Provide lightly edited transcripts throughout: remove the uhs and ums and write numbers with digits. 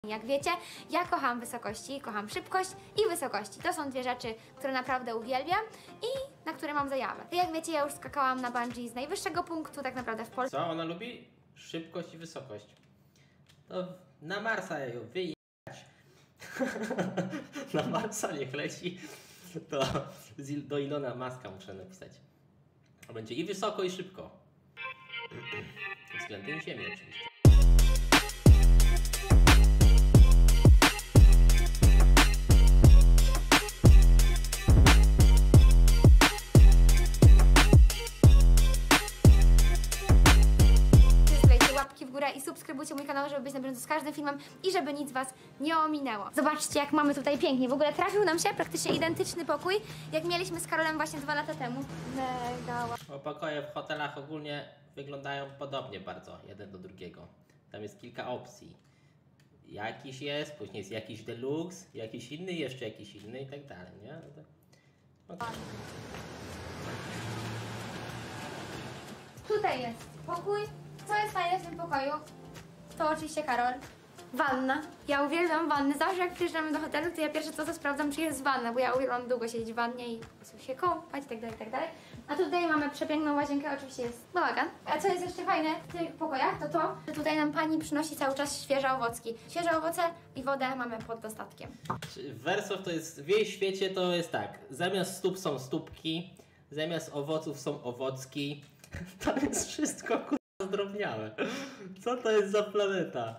Jak wiecie, ja kocham wysokości, kocham szybkość i wysokości. To są dwie rzeczy, które naprawdę uwielbiam i na które mam zajawę. Jak wiecie, ja już skakałam na bungee z najwyższego punktu tak naprawdę w Polsce. Co ona lubi? Szybkość i wysokość. To na Marsa ją wyjechać. Na Marsa niech leci. To do Ilona Muska muszę napisać. To będzie i wysoko, i szybko. Względem Ziemi oczywiście. Łapki w górę i subskrybujcie mój kanał, żeby być na bieżąco z każdym filmem i żeby nic was nie ominęło. Zobaczcie, jak mamy tutaj pięknie. W ogóle trafił nam się praktycznie identyczny pokój, jak mieliśmy z Karolem właśnie 2 lata temu. Mega. Pokoje w hotelach ogólnie wyglądają podobnie bardzo, jeden do drugiego. Tam jest kilka opcji. Jakiś jest, później jest jakiś deluxe, jakiś inny, jeszcze jakiś inny i tak dalej, nie? Okay. Tutaj jest pokój. Co jest fajne w tym pokoju? To oczywiście Karol. Wanna. Ja uwielbiam wanny. Zawsze jak przyjeżdżamy do hotelu, to ja pierwsze co sprawdzam, czy jest wanna, bo ja uwielbiam długo siedzieć w wannie i się kąpać i tak dalej, i tak dalej. A tutaj mamy przepiękną łazienkę, oczywiście jest bałagan. A co jest jeszcze fajne w tych pokojach, to, że tutaj nam pani przynosi cały czas świeże owocki. Świeże owoce i wodę mamy pod dostatkiem. Wersow to jest, w jej świecie to jest tak, zamiast stóp są stópki, zamiast owoców są owocki. To jest wszystko zdrobniałe. Co to jest za planeta?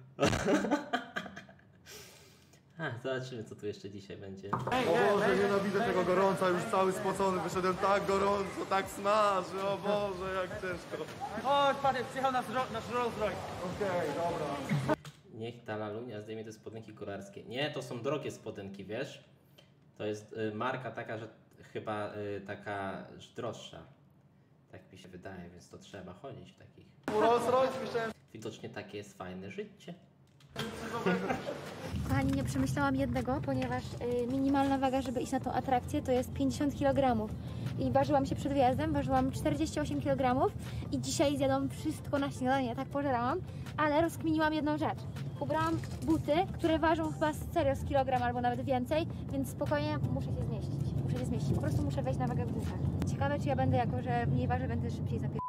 Zobaczymy, co tu jeszcze dzisiaj będzie. O Boże, nienawidzę tego gorąca, już cały spocony, wyszedłem tak gorąco, tak smaży, o Boże, jak ciężko. Chodź, Patryk, przyjechał nasz Rolls Royce. Okej, dobra. Niech ta lalunia zdejmie te spodenki kolarskie. Nie, to są drogie spodenki, wiesz? To jest marka taka, że chyba taka droższa. Tak mi się wydaje, więc to trzeba chodzić w takich. Rolls Royce myślałem. Widocznie takie jest fajne życie. Kochani, nie przemyślałam jednego, ponieważ minimalna waga, żeby iść na tą atrakcję, to jest 50 kg. I ważyłam się przed wyjazdem, ważyłam 48 kg i dzisiaj zjadłam wszystko na śniadanie, tak pożerałam, ale rozkminiłam jedną rzecz. Ubrałam buty, które ważą chyba serio z kilogram albo nawet więcej, więc spokojnie muszę się zmieścić. Muszę się zmieścić, po prostu muszę wejść na wagę w butach. Ciekawe, czy ja będę, jako że mniej ważę, będę szybciej zapierdalać.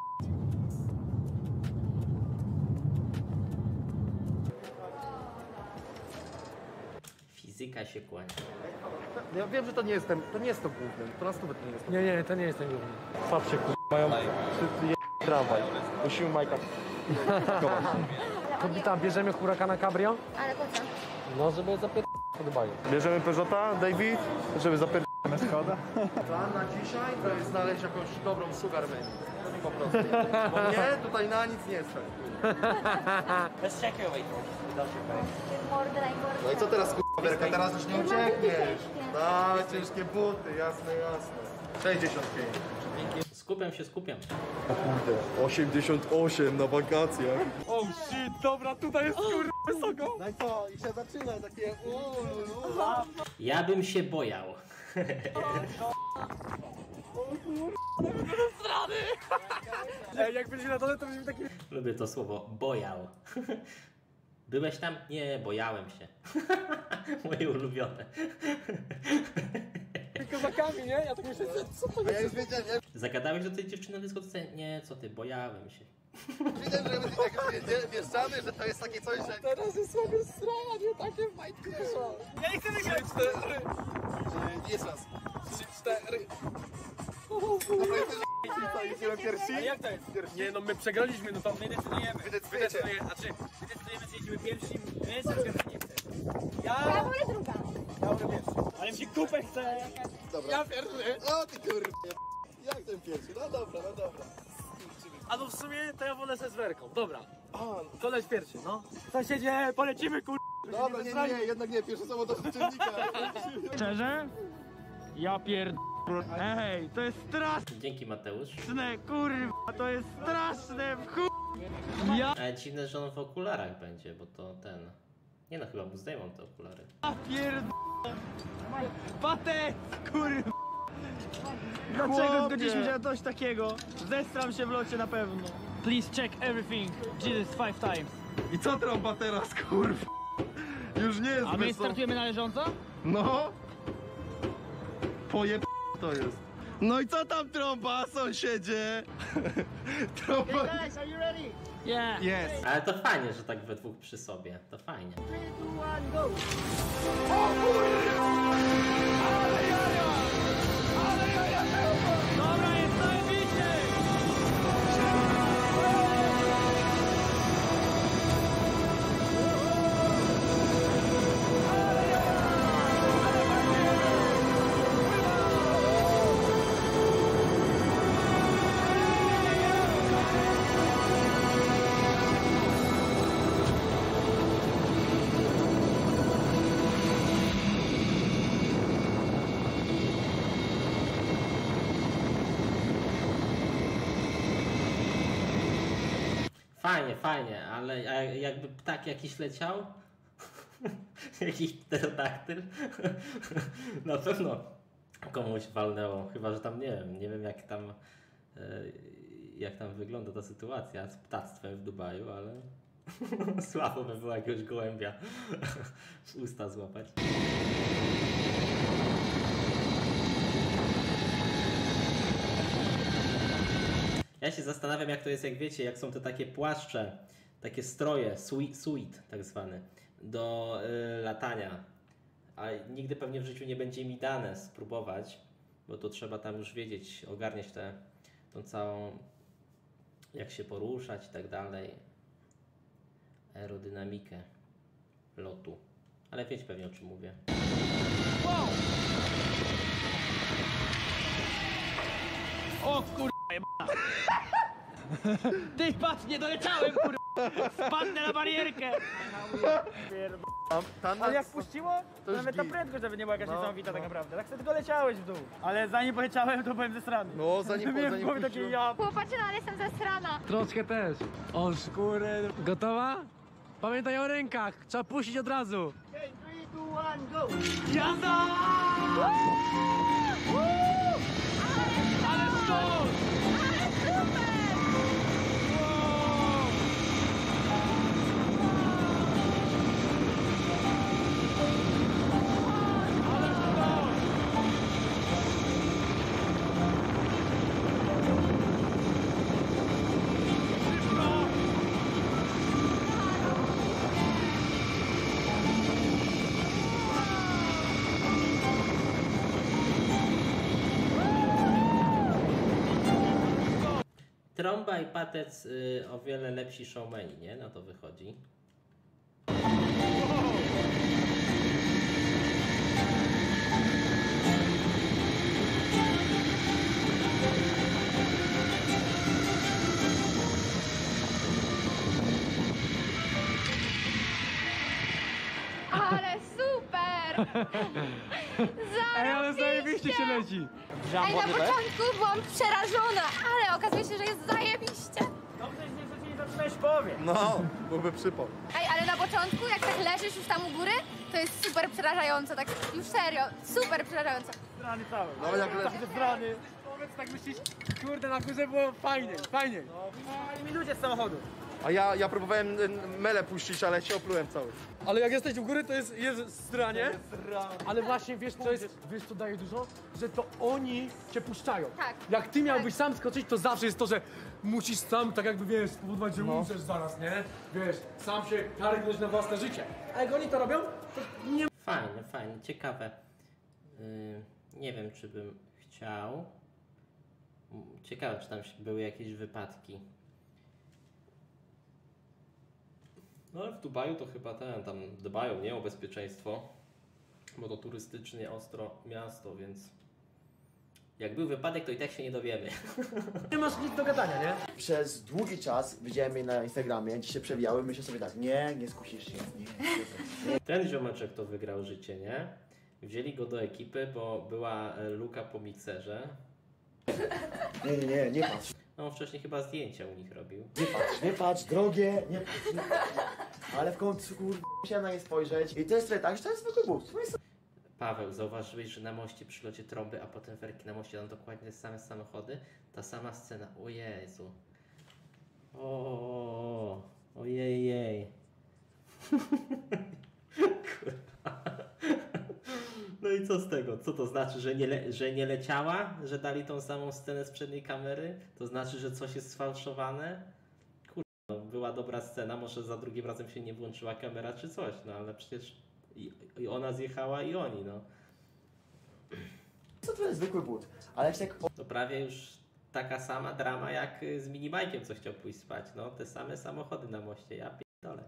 Fizyka się kłania. Ja wiem, że to nie jest to głównym, to na stówę to nie jest. Nie, to nie jest ten główny. Patrzcie, mają tramwaj. Musimy Majka. Kobita, bierzemy Huracana Cabrio? Ale po co? No, żeby zapierdać podobają. Bierzemy Peugeota, David, żeby zapierdać Skoda. Plan na dzisiaj to jest znaleźć jakąś dobrą sugar menu. Po prostu. Bo mnie tutaj na nic nie stać. Bez check away. No i co teraz, k***a, teraz już nie uciekniesz. Ciężkie buty, jasne. 65. Skupiam. O kurde, 88 na wakacjach. Oh shit, dobra, tutaj jest wysoko. No i co? I się zaczyna takie Ja bym się bojał. Ej, jak będzie na dole, to będziemy taki... Lubię to słowo, bojał. Byłeś tam? Nie, bojałem się. Moje ulubione. kozakami, nie? Ja tak myślę, co to Ja już wiedziałem, Zagadałeś do tej dziewczyny na dyskotece? Nie, co ty, bojałem się. wiedziałem, że tak wjeżdżamy, że to jest takie coś, że... Teraz jest sobie strona, nie takie majtki są. Ja nie chcę wygrać. 3-4. Jest raz. 3-4. Co, idziemy pierwsi? A jak to jest? Nie, no my przegraliśmy, no to my decydujemy. Wydecydujecie. Znaczy, my decydujemy, czy jedziemy pierwsi, my czy nie chce. Ja wolę druga. Ja wolę pierwszy. Ale mi się kupę chce. Dobra. Ja pierwszy. O ty kurde. Jak ten pierwszy? No dobra. A no w sumie to ja wolę ze zwerką. Dobra. Koleś pierwszy, no. Sąsiedzie, polecimy Dobra, nie, jednak nie, pierwsze słowo do przeciwnika. Szczerze? Ja Ej, to jest Dzięki, Mateusz. straszne, kurwa, to jest straszne, Ja Ale dziwne, że on w okularach będzie, bo to ten... Nie no, chyba mu zdejmą te okulary. Patek, kurwa. Dlaczego zgodziliśmy się na coś takiego? Zestram się w locie na pewno. Please check everything. Jesus 5 times. I co trąba teraz, kurwa? Już nie jest A my wesoło. startujemy należąco? No. Pojeb... to jest. No i co tam trąba, sąsiedzie? Trąba... Guys, are you ready? Yeah. Jest. Ale to fajnie, że tak we dwóch przy sobie. To fajnie. 3, 2, 1, go! Dobra, jest zajebiście! Fajnie, fajnie, ale jakby ptak jakiś leciał, jakiś pterodaktyl, na pewno komuś walnęło, chyba że tam nie wiem jak tam wygląda ta sytuacja z ptactwem w Dubaju, ale słabo by było jakiegoś gołębia w usta złapać. Ja się zastanawiam, jak to jest, jak wiecie, jak są te takie płaszcze, takie stroje, suite tak zwany, do latania. A nigdy pewnie w życiu nie będzie mi dane spróbować, bo to trzeba tam już wiedzieć, ogarniać tą całą, jak się poruszać i tak dalej, aerodynamikę lotu. Ale wiecie pewnie, o czym mówię. O kurwa jebana! Ty patrz, nie doleciałem kurwa! Spadnę na barierkę! Ale jak puściło, to nawet ta prędkość nawet nie była jakaś niesamowita tak naprawdę. Tak sobie tylko leciałeś w dół. Ale zanim poleciałem, to byłem ze strony. No, zanim Miałem w głowie takie puściłem. ja... Chłopaczy, no ale jestem zesrana. Troszkę też. O szkóry. Gotowa? Pamiętaj o rękach. Trzeba puścić od razu. 3, 2, 1, go! Jazda! Ale skok! Ale super! Trąba i Patec o wiele lepsi showmeni, nie? No to wychodzi. Ale super! Ej, ale zajebiście się leci. Ej, na początku byłam przerażona, ale okazuje się, że jest zajebiście. Dobrze, że nie zaczęli zatrzymać w połowie. No, byłby przypał. Ej, ale na początku, jak tak leżysz już tam u góry, to jest super przerażające, tak już serio, super przerażające. Strany całe. No, jak leży. Takie strany. Powiedz, tak myślisz, kurde, na górze było fajnie, fajnie. I ludzie z samochodu. A ja próbowałem mele puścić, ale się oplułem cały. Ale jak jesteś u góry, to jest stranie. Ale właśnie, wiesz co daje dużo? Że to oni cię puszczają. Tak. Jak ty miałbyś sam skoczyć, to zawsze jest to, że musisz sam, tak jakby, wiesz, spowodować, że umrzesz zaraz, nie? Wiesz, sam się kargnąć na własne życie. A jak oni to robią, to nie... Fajne, fajne, ciekawe. Nie wiem, czy bym chciał. Ciekawe, czy tam były jakieś wypadki. No ale w Dubaju to chyba tam dbają, nie, o bezpieczeństwo, bo to turystycznie ostro miasto, więc jak był wypadek, to i tak się nie dowiemy. Nie masz nic do gadania, nie? Przez długi czas widziałem je na Instagramie, gdzie się przewijały, myślę sobie tak, nie skusisz się, nie. Ten ziomeczek to wygrał życie, nie? Wzięli go do ekipy, bo była luka po mikserze. Nie patrz, No wcześniej chyba zdjęcia u nich robił. nie patrz, drogie, nie patrz. Ale w końcu, musiałem na nie spojrzeć i to jest trochę tak, że to jest zwykły bus. Paweł, zauważyłeś, że na moście przy locie trąby, a potem werki na moście, tam dokładnie te same samochody? Ta sama scena, o Jezu. Ojej. Kurwa. No i co z tego? Co to znaczy, że nie leciała? Że dali tą samą scenę z przedniej kamery? To znaczy, że coś jest sfałszowane? Kurwa, no, była dobra scena, może za drugim razem się nie włączyła kamera czy coś, no ale przecież i ona zjechała i oni, no. Co to jest zwykły but? Ale jak się tak To prawie już taka sama drama jak z minibajkiem, co chciał pójść spać. No, te same samochody na moście, ja pierdolę.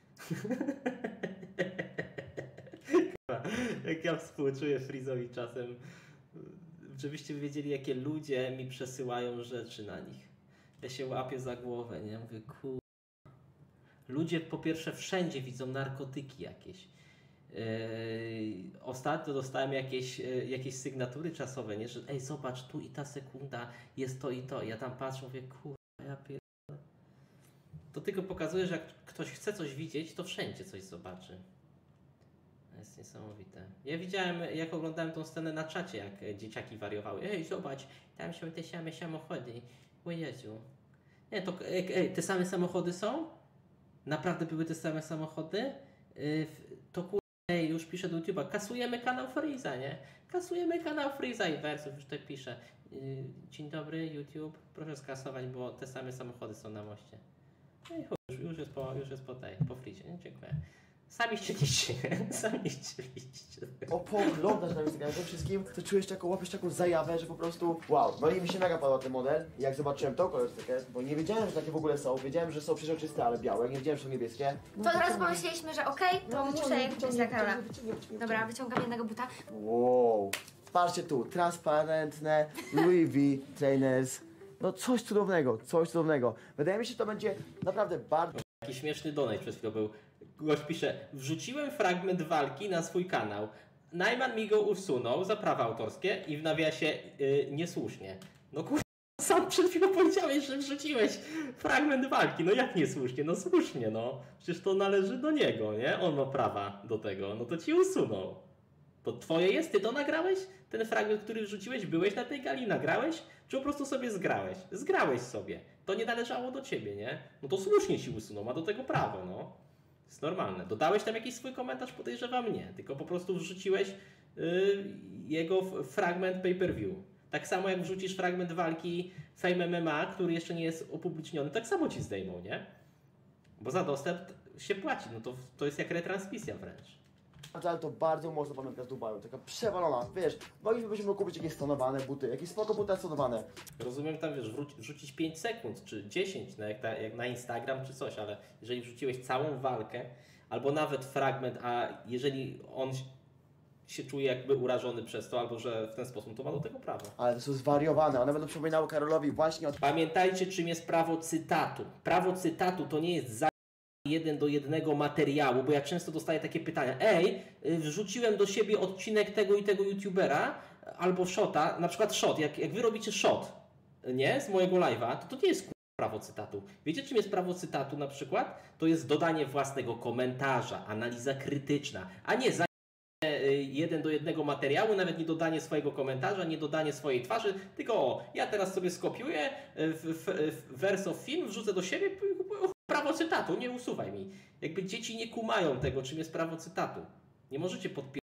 Jak ja współczuję Freeze'owi czasem, żebyście wiedzieli, jakie ludzie mi przesyłają rzeczy na nich. Ja się łapię za głowę, nie? Mówię, kur... Ludzie po pierwsze wszędzie widzą narkotyki jakieś. Ostatnio dostałem jakieś sygnatury czasowe, nie? Że ej, zobacz, tu i ta sekunda jest to i to. Ja tam patrzę, mówię, kurwa, ja pierdolę. To tylko pokazuje, że jak ktoś chce coś widzieć, to wszędzie coś zobaczy. To jest niesamowite. Ja widziałem, jak oglądałem tą scenę na czacie, jak dzieciaki wariowały. Ej, zobacz, tam są te same samochody. O Jezu. Nie, to te same samochody są? Naprawdę były te same samochody? To kurwa, już piszę do YouTube'a, kasujemy kanał Freeza, nie? Kasujemy kanał Freeza i Versów, już tutaj piszę. Dzień dobry, YouTube, proszę skasować, bo te same samochody są na moście. No i chuj, już jest po Freezie, nie? Dziękuję. Sami ścieliście, sami ścieliście. opoglądasz na Instagramie tym wszystkim, to czujesz łapiesz taką zajawę, że po prostu wow. No i mi się mega podobał ten model. I jak zobaczyłem tą kolorystykę, bo nie wiedziałem, że takie w ogóle są, wiedziałem, że są przeźroczyste, ale białe, nie wiedziałem, że są niebieskie. To od razu pomyśleliśmy, że okej, to muszę je kupić dla Karola. Dobra, wyciągam jednego buta. Wow. Patrzcie tu, transparentne Louis V trainers. No coś cudownego, coś cudownego. Wydaje mi się, że to będzie naprawdę bardzo... Taki śmieszny donate przed chwilą był. Gość pisze, wrzuciłem fragment walki na swój kanał. Najman mi go usunął za prawa autorskie i w nawiasie niesłusznie. No kurwa, sam przed chwilą powiedziałeś, że wrzuciłeś fragment walki. No jak niesłusznie? No słusznie, no. Przecież to należy do niego, nie? On ma prawa do tego. No to ci usunął. To twoje jest? Ty to nagrałeś? Ten fragment, który wrzuciłeś, byłeś na tej gali, nagrałeś? Czy po prostu sobie zgrałeś? Zgrałeś sobie. To nie należało do ciebie, nie? No to słusznie ci usunął, ma do tego prawo, no. Jest normalne. Dodałeś tam jakiś swój komentarz? Podejrzewam nie. Tylko po prostu wrzuciłeś jego fragment pay-per-view. Tak samo jak wrzucisz fragment walki Fame MMA, który jeszcze nie jest opubliczniony, tak samo ci zdejmą, nie? Bo za dostęp się płaci. No to jest jak retransmisja wręcz. Ale to bardzo mocno pamiątka z Dubaju, taka przewalona, wiesz, moglibyśmy kupić jakieś stonowane buty, jakieś spoko buty stonowane. Rozumiem tam, wiesz, wrzucić 5 sekund, czy 10, no jak na Instagram, czy coś, ale jeżeli wrzuciłeś całą walkę, albo nawet fragment, a jeżeli on się czuje jakby urażony przez to, albo że w ten sposób, to ma do tego prawo. Ale to są zwariowane, one będą przypominały Karolowi właśnie od... Pamiętajcie, czym jest prawo cytatu. Prawo cytatu to nie jest 1:1 materiału, bo ja często dostaję takie pytania. Ej, wrzuciłem do siebie odcinek tego i tego youtubera, albo shota, na przykład shot, jak wy robicie shot, nie, z mojego live'a, to nie jest prawo cytatu. Wiecie, czym jest prawo cytatu na przykład? To jest dodanie własnego komentarza, analiza krytyczna, a nie 1:1 materiału, nawet nie dodanie swojego komentarza, nie dodanie swojej twarzy, tylko o, ja teraz sobie skopiuję Verse of Film, wrzucę do siebie, prawo cytatu, nie usuwaj mi. Jakby dzieci nie kumają tego, czym jest prawo cytatu. Nie możecie podpisać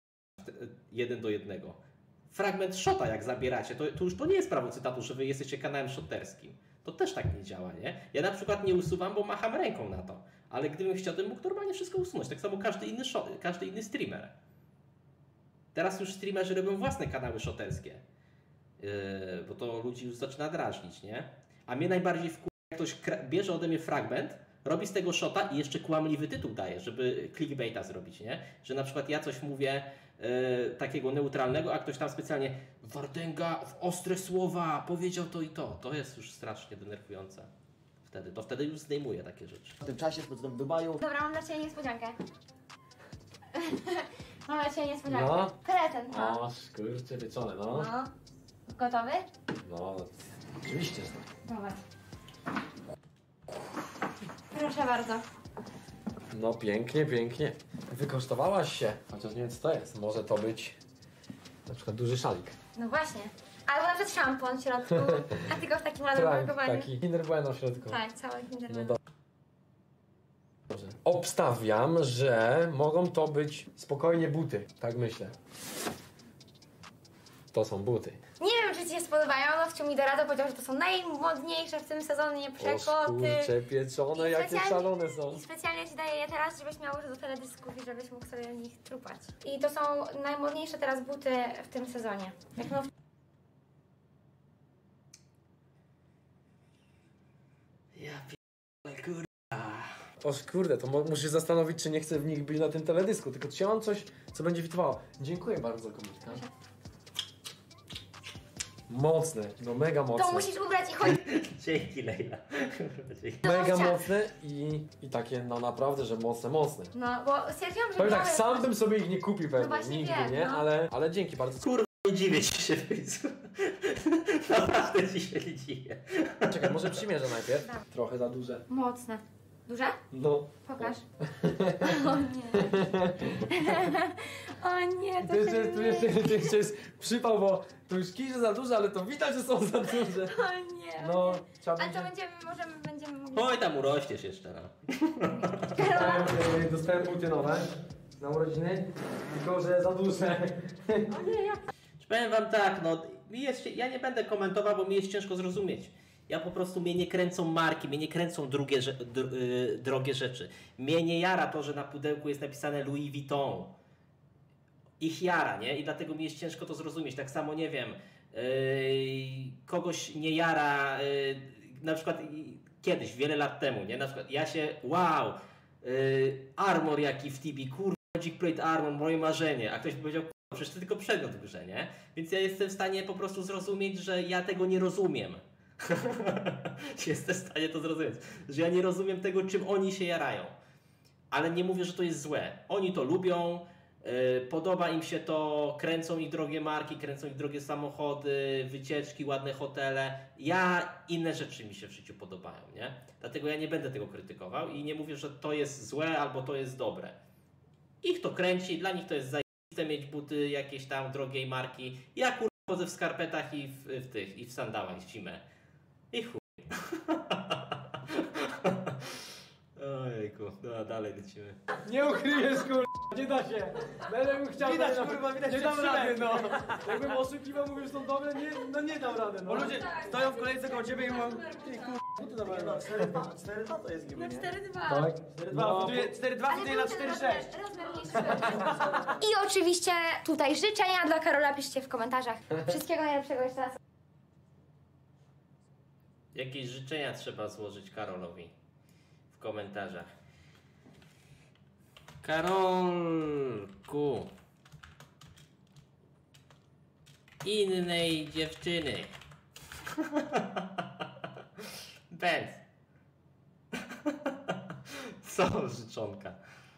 1:1. Fragment shota jak zabieracie, to już to nie jest prawo cytatu, że wy jesteście kanałem shoterskim. To też tak nie działa, nie? Ja na przykład nie usuwam, bo macham ręką na to. Ale gdybym chciał, to bym mógł normalnie wszystko usunąć. Tak samo każdy inny streamer. Teraz już streamerzy robią własne kanały shoterskie. Bo to ludzi już zaczyna drażnić, nie? A mnie najbardziej wkurza, jak ktoś bierze ode mnie fragment, robi z tego shota i jeszcze kłamliwy tytuł daje, żeby clickbaita zrobić, nie? Że na przykład ja coś mówię takiego neutralnego, a ktoś tam specjalnie Wardęga w ostre słowa powiedział to i to. To jest już strasznie denerwujące. Wtedy już zdejmuję takie rzeczy. W tym czasie spędzonym w Dubaju. Dobra, mam dla Ciebie niespodziankę. Mam dla Ciebie niespodziankę. No. Prezent, no. O, skurcze wieczone, no. No. Gotowy? No, oczywiście. Dobra. Proszę bardzo. No pięknie, pięknie. Wykosztowałaś się, chociaż nie wiem co to jest. Może to być na przykład duży szalik. No właśnie. Albo nawet szampon w środku, a tylko w takim ładnym Tak, opakowaniu. taki Kinder Bueno w środku. Tak, cały Kinder No Bueno. dobrze. obstawiam, że mogą to być spokojnie buty. Tak myślę. To są buty. Nie wiem, czy ci się spodobają, no wciął mi do rady, powiedział, że to są najmodniejsze w tym sezonie przekoty. Kurcze pieczone, I jakie specjalnie- szalone są. I specjalnie ci daję je teraz, żebyś miał już do teledysków i żebyś mógł sobie w nich trupać. I to są najmodniejsze teraz buty w tym sezonie. Jak no, Ja pierdolę, kurwa. O kurde, to muszę się zastanowić, czy nie chcę w nich być na tym teledysku, tylko czy ja mam coś, co będzie fitowało. Dziękuję bardzo, kobitka. Mocne, no mega mocne. to musisz ubrać i chodzić. Dzięki, Lejla. Dzięki. Mega mocne i takie, no naprawdę, że mocne. No, bo stwierdziłam, że Powiem tak, białe- sam bym sobie ich nie kupił pewnie, właśnie nigdy, wiem, nie? no. Ale dzięki bardzo. Kurwa, nie dziwię ci się w końcu. Naprawdę ci się nie dziwię. Czekaj, może przymierzę najpierw. Tak. Trochę za duże. Mocne. Duże? No. Pokaż. O nie. O nie, to Tu jeszcze jest przypał, bo to już kiże za duże, ale to widać, że są za duże. O nie. No, trzeba Ale to będzie... będziemy mogli... Oj, tam urośniesz jeszcze, no. Dostałem buty nowe na urodziny, tylko że za duże. Powiem wam tak, no, ja nie będę komentował, bo mi jest ciężko zrozumieć. Ja po prostu mnie nie kręcą marki, mnie nie kręcą drogie rzeczy. Mnie nie jara to, że na pudełku jest napisane Louis Vuitton. Ich jara, nie? I dlatego mi jest ciężko to zrozumieć. Tak samo, nie wiem, kogoś nie jara, na przykład kiedyś, wiele lat temu, nie? Na przykład ja się, wow, armor jaki w Tibi, kurwa, Magic Plate Armor, moje marzenie. A ktoś by powiedział, kurwa, przecież to tylko przedmiot w grze, nie? Więc ja jestem w stanie po prostu zrozumieć, że ja tego nie rozumiem. Jestem w stanie to zrozumieć, że ja nie rozumiem tego, czym oni się jarają. Ale nie mówię, że to jest złe. Oni to lubią, podoba im się to, kręcą ich drogie marki, kręcą ich drogie samochody, wycieczki, ładne hotele. Inne rzeczy mi się w życiu podobają, nie? Dlatego ja nie będę tego krytykował i nie mówię, że to jest złe albo to jest dobre. Ich to kręci, dla nich to jest zajebiste mieć buty jakiejś tam drogiej marki. Ja kurwa chodzę w skarpetach i i w sandałach w zimę. I chuj. Ojejku, no dalej lecimy. Nie ukryjesz, kurwa, nie da się. Będę bym chciał... Widać, kurwa, widać, nie że dam trzymaj. rady, no. Jakbym oszukiwał, mówił, że są dobre, nie dam rady, no. Bo ludzie stoją w kolejce koło ciebie i mówią, ty kurwa, co ty dawaj? 4-2 to jest Na giby, nie? 4-2. Tak? 4-2 wtedy na 4-6. I oczywiście tutaj życzenia dla Karola piszcie w komentarzach. Wszystkiego najlepszego jeszcze raz. Jakieś życzenia trzeba złożyć Karolowi w komentarzach. Karolku, innej dziewczyny. Bez. Co życzonka?